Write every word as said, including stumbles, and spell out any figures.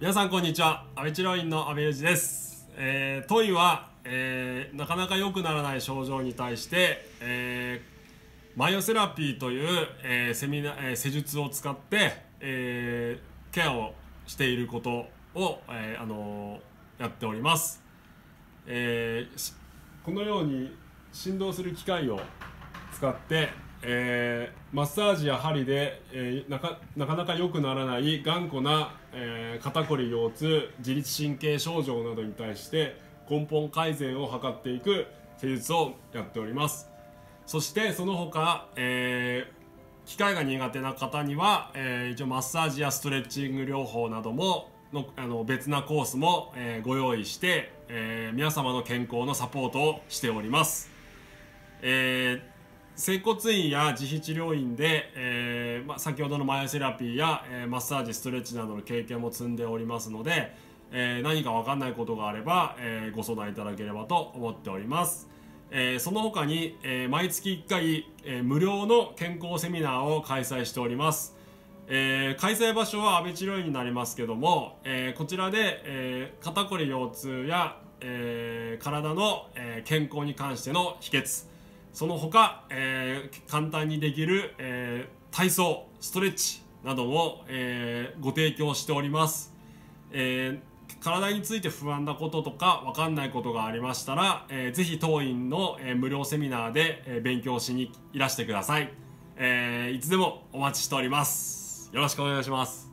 皆さんこんにちは。安倍治療院の安倍裕二です。えー、当院は、えー、なかなか良くならない症状に対して、えー、マイオセラピーという、えー、セミナー、えー、施術を使って、えー、ケアをしていることを、えーあのー、やっております。えー、このように振動する機械を使って、えー、マッサージや針で、えー、なか、なかなか良くならない頑固な、えー、肩こり腰痛、自律神経症状などに対して根本改善を図っていく施術をやっております。そしてその他、えー、機械が苦手な方には、えー、一応マッサージやストレッチング療法などものあの別なコースも、えー、ご用意して、えー、皆様の健康のサポートをしております。えー整骨院や自費治療院で、えーまあ、先ほどのマイオセラピーや、えー、マッサージストレッチなどの経験も積んでおりますので、えー、何か分かんないことがあれば、えー、ご相談いただければと思っております。えー、その他に、えー、毎月いっかい、えー、無料の健康セミナーを開催しております。えー、開催場所は安倍治療院になりますけども、えー、こちらで、えー、肩こり腰痛や、えー、体の、えー、健康に関しての秘訣、その他、えー、簡単にできる、えー、体操、ストレッチなども、えー、ご提供しております。えー、体について不安なこととか分かんないことがありましたら、えー、ぜひ当院の、えー、無料セミナーで、えー、勉強しにいらしてください。えー、いつでもお待ちしております。よろしくお願いします。